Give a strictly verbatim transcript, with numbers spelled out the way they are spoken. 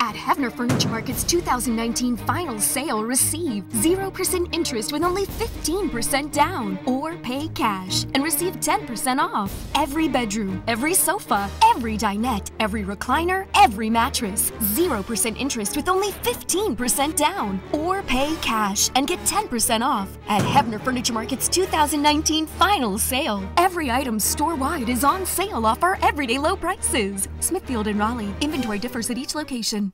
At Heavner Furniture Market's two thousand nineteen final sale, receive zero percent interest with only fifteen percent down, or pay cash and receive ten percent off. Every bedroom, every sofa, every dinette, every recliner, every mattress. zero percent interest with only fifteen percent down, or pay cash and get ten percent off. At Heavner Furniture Market's two thousand nineteen final sale, every item store-wide is on sale off our everyday low prices. Smithfield and Raleigh. Inventory differs at each location.